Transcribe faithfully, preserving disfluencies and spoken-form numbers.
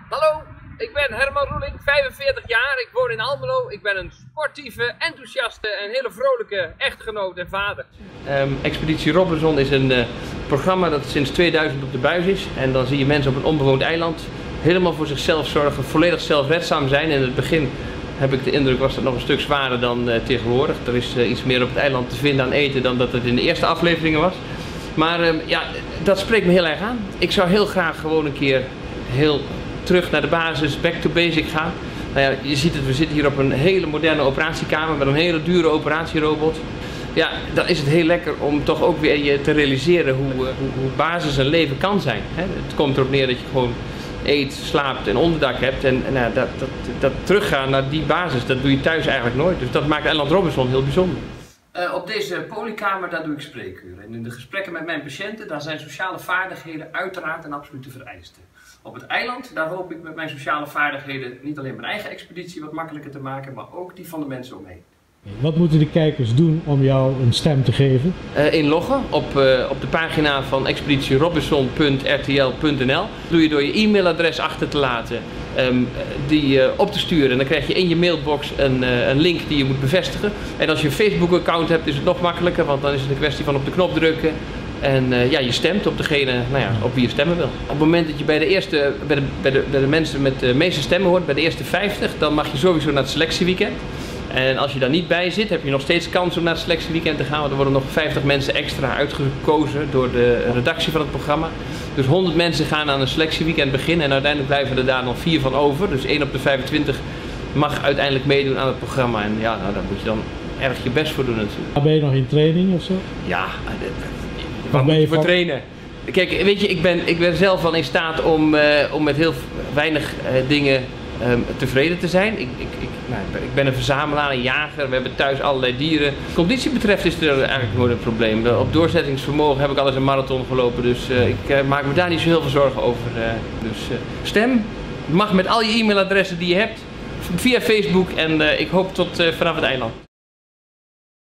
Hallo, ik ben Herman Roeling, vijfenveertig jaar, ik woon in Almelo. Ik ben een sportieve, enthousiaste en hele vrolijke echtgenoot en vader. Um, Expeditie Robinson is een uh, programma dat sinds tweeduizend op de buis is. En dan zie je mensen op een onbewoond eiland helemaal voor zichzelf zorgen, volledig zelfredzaam zijn. In het begin heb ik de indruk was dat nog een stuk zwaarder dan uh, tegenwoordig. Er is uh, iets meer op het eiland te vinden aan eten dan dat het in de eerste afleveringen was. Maar um, ja, dat spreekt me heel erg aan. Ik zou heel graag gewoon een keer heel terug naar de basis, back to basic gaan. Nou ja, je ziet het, we zitten hier op een hele moderne operatiekamer met een hele dure operatierobot. Ja, dan is het heel lekker om toch ook weer je te realiseren hoe, hoe, hoe basis een leven kan zijn. Hè? Het komt erop neer dat je gewoon eet, slaapt en onderdak hebt. En, en nou, dat, dat, dat teruggaan naar die basis, dat doe je thuis eigenlijk nooit. Dus dat maakt Eiland Robinson heel bijzonder. Uh, op deze polykamer, daar doe ik spreekuren. En in de gesprekken met mijn patiënten, daar zijn sociale vaardigheden uiteraard een absolute vereiste. Op het eiland, daar hoop ik met mijn sociale vaardigheden niet alleen mijn eigen expeditie wat makkelijker te maken, maar ook die van de mensen omheen. Wat moeten de kijkers doen om jou een stem te geven? Uh, inloggen op, uh, op de pagina van expeditie robinson punt r t l punt n l. Dat doe je door je e-mailadres achter te laten, um, die uh, op te sturen. En dan krijg je in je mailbox een, uh, een link die je moet bevestigen. En als je een Facebook account hebt is het nog makkelijker, want dan is het een kwestie van op de knop drukken. En uh, ja, je stemt op degene nou ja, op wie je stemmen wil. Op het moment dat je bij de, eerste, bij de, bij de, bij de mensen met de meeste stemmen hoort, bij de eerste vijftig, dan mag je sowieso naar het selectieweekend. En als je daar niet bij zit, heb je nog steeds kans om naar het selectieweekend te gaan. Want er worden nog vijftig mensen extra uitgekozen door de redactie van het programma. Dus honderd mensen gaan aan een selectieweekend beginnen en uiteindelijk blijven er daar nog vier van over. Dus één op de vijfentwintig mag uiteindelijk meedoen aan het programma. En ja, nou, daar moet je dan erg je best voor doen natuurlijk. Ben je nog in training of zo? Ja, waar moet je voor trainen? Kijk, weet je, ik ben, ik ben zelf wel in staat om, uh, om met heel weinig uh, dingen um, tevreden te zijn. Ik, ik, ik, nou, ik ben een verzamelaar, een jager, we hebben thuis allerlei dieren. Conditie betreft is er eigenlijk nooit een probleem. Op doorzettingsvermogen heb ik al eens een marathon gelopen, dus uh, ik uh, maak me daar niet zo heel veel zorgen over. Uh, dus uh, stem, mag met al je e-mailadressen die je hebt, via Facebook en uh, ik hoop tot uh, vanaf het eiland.